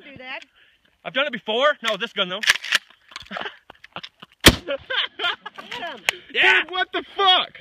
do that. I've done it before. No, this gun though. Hit him. Yeah. Dude, what the fuck?